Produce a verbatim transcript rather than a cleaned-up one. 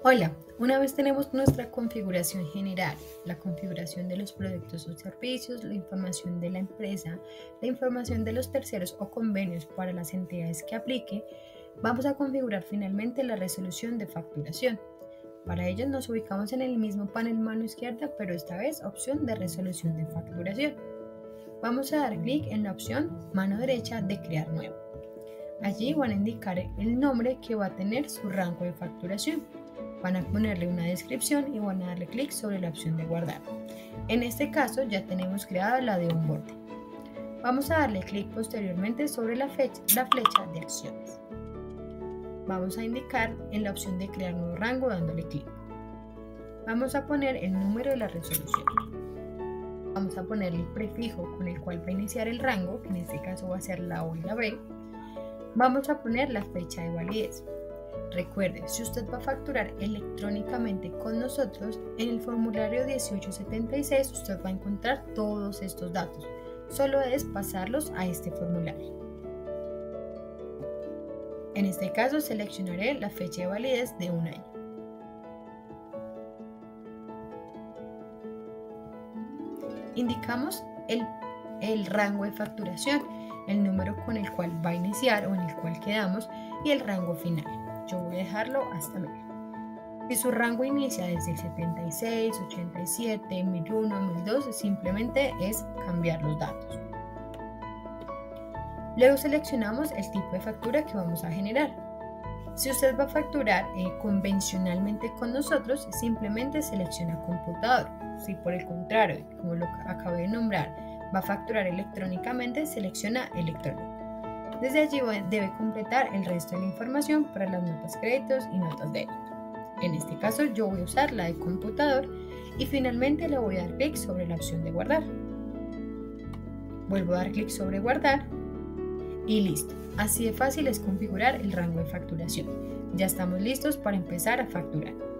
Hola, una vez tenemos nuestra configuración general, la configuración de los productos o servicios, la información de la empresa, la información de los terceros o convenios para las entidades que aplique, vamos a configurar finalmente la resolución de facturación. Para ello nos ubicamos en el mismo panel mano izquierda, pero esta vez opción de resolución de facturación. Vamos a dar clic en la opción mano derecha de crear nuevo. Allí van a indicar el nombre que va a tener su rango de facturación. Van a ponerle una descripción y van a darle clic sobre la opción de guardar. En este caso ya tenemos creada la de onboarding. Vamos a darle clic posteriormente sobre la, fecha, la flecha de acciones. Vamos a indicar en la opción de crear nuevo rango dándole clic. Vamos a poner el número de la resolución. Vamos a poner el prefijo con el cual va a iniciar el rango, que en este caso va a ser la O y la B. Vamos a poner la fecha de validez. Recuerde, si usted va a facturar electrónicamente con nosotros, en el formulario dieciocho setenta y seis usted va a encontrar todos estos datos. Solo es pasarlos a este formulario. En este caso seleccionaré la fecha de validez de un año. Indicamos el, el rango de facturación, el número con el cual va a iniciar o en el cual quedamos y el rango final. Yo voy a dejarlo hasta mil. Si su rango inicia desde el setenta y seis, ochenta y siete, mil uno, mil dos, simplemente es cambiar los datos. Luego seleccionamos el tipo de factura que vamos a generar. Si usted va a facturar eh, convencionalmente con nosotros, simplemente selecciona computador. Si por el contrario, como lo acabo de nombrar, va a facturar electrónicamente, selecciona electrónico. Desde allí debe completar el resto de la información para las notas créditos y notas débito. En este caso yo voy a usar la de computador y finalmente le voy a dar clic sobre la opción de guardar. Vuelvo a dar clic sobre guardar y listo. Así de fácil es configurar el rango de facturación. Ya estamos listos para empezar a facturar.